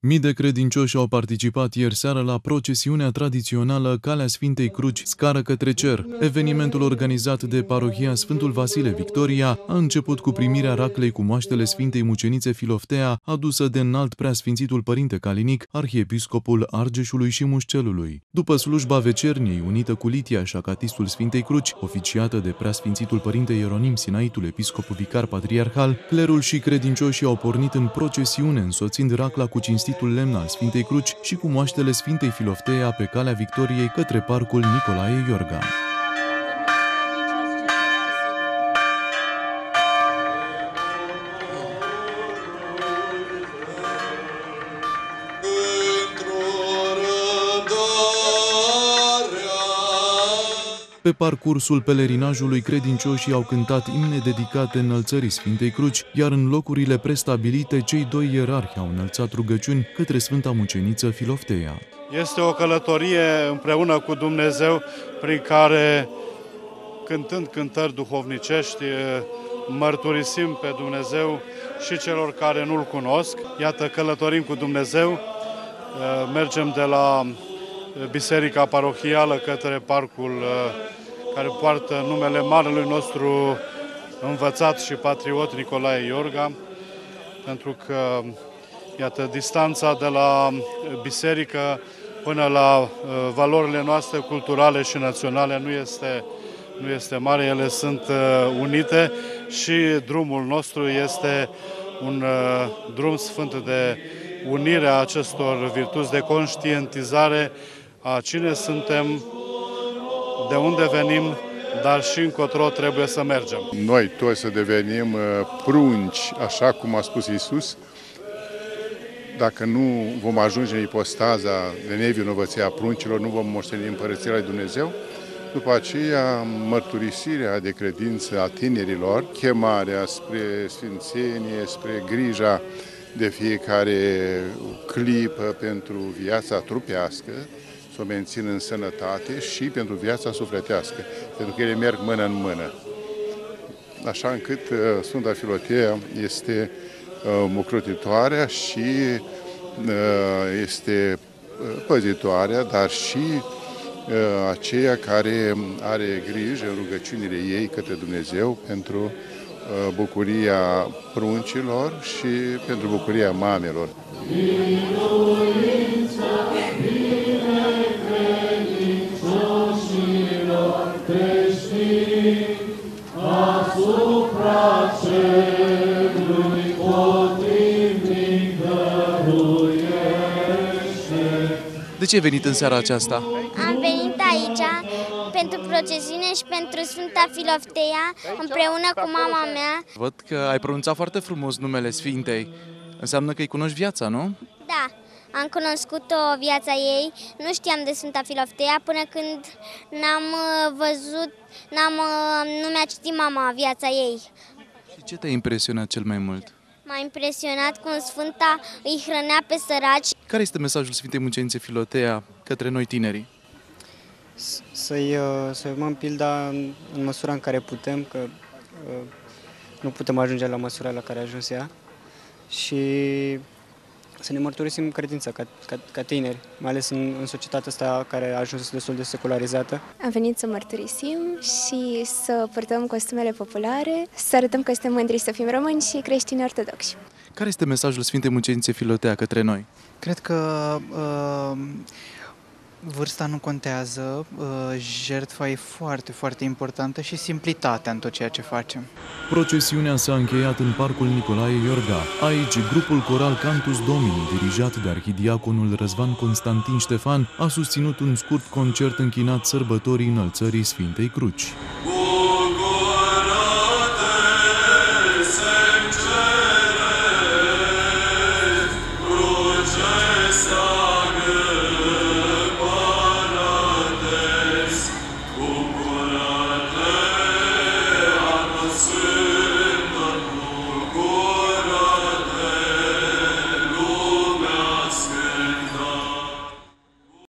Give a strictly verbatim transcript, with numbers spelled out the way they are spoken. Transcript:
Mii de credincioși au participat ieri seară la procesiunea tradițională Calea Sfintei Cruci, scară către cer. Evenimentul organizat de parohia Sfântul Vasile Victoria a început cu primirea raclei cu moaștele Sfintei Mucenițe Filoftea, adusă de înalt preasfințitul Părinte Calinic, arhiepiscopul Argeșului și Mușcelului. După slujba vecerniei, unită cu litia și acatistul Sfintei Cruci, oficiată de preasfințitul Părinte Ieronim Sinaitul, episcopul vicar patriarhal, clerul și credincioșii au pornit în procesiune, însoțind racla cu cinstitul lemn al Sfintei Cruci și cu moaștele Sfintei Filoftea pe Calea Victoriei către Parcul Nicolae Iorga. Pe parcursul pelerinajului, credincioșii au cântat imne dedicate înălțării Sfintei Cruci, iar în locurile prestabilite, cei doi ierarhi au înălțat rugăciuni către Sfânta Muceniță Filoftea. Este o călătorie împreună cu Dumnezeu, prin care, cântând cântări duhovnicești, mărturisim pe Dumnezeu și celor care nu-L cunosc. Iată, călătorim cu Dumnezeu, mergem de la Biserica Parohială către parcul care poartă numele marelui nostru învățat și patriot Nicolae Iorga, pentru că, iată, distanța de la biserică până la valorile noastre culturale și naționale nu este, nu este mare, ele sunt unite și drumul nostru este un drum sfânt de unire a acestor virtuți, de conștientizare a cine suntem, de unde venim, dar și încotro trebuie să mergem. Noi toți să devenim prunci, așa cum a spus Iisus. Dacă nu vom ajunge în ipostaza de nevinovăție a pruncilor, nu vom moșteni Împărăția lui Dumnezeu. După aceea, mărturisirea de credință a tinerilor, chemarea spre sfințenie, spre grija de fiecare clipă pentru viața trupească, să o mențin în sănătate și pentru viața sufletească, pentru că ele merg mână în mână. Așa încât Sfânta Filoftea este ocrotitoarea și este păzitoarea, dar și aceea care are grijă în rugăciunile ei către Dumnezeu pentru bucuria pruncilor și pentru bucuria mamelor. De ce ai venit în seara aceasta? Am venit aici pentru procesiune și pentru Sfânta Filoftea, împreună cu mama mea. Văd că ai pronunțat foarte frumos numele Sfintei. Înseamnă că îi cunoști viața, nu? Da, am cunoscut-o viața ei. Nu știam de Sfânta Filoftea până când n-am văzut, n-am, nu mi-a citit mama viața ei. Și ce te-a impresionat cel mai mult? M-a impresionat cum Sfânta îi hrănea pe săraci. Care este mesajul Sfintei Mucenițe Filoftea către noi tinerii? Să-i să urmăm pilda în măsura în care putem, că nu putem ajunge la măsura la care a ajuns ea, și să ne mărturisim credința ca, ca, ca tineri, mai ales în, în societatea asta care a ajuns destul de secularizată. Am venit să mărturisim și să purtăm costumele populare, să arătăm că suntem mândri să fim români și creștini ortodoxi. Care este mesajul Sfintei Mucenițe Filoftea către noi? Cred că uh, vârsta nu contează, uh, jertfa e foarte, foarte importantă și simplitatea în tot ceea ce facem. Procesiunea s-a încheiat în Parcul Nicolae Iorga. Aici, grupul coral Cantus Domini, dirijat de arhidiaconul Răzvan Constantin Ștefan, a susținut un scurt concert închinat sărbătorii înălțării Sfintei Cruci.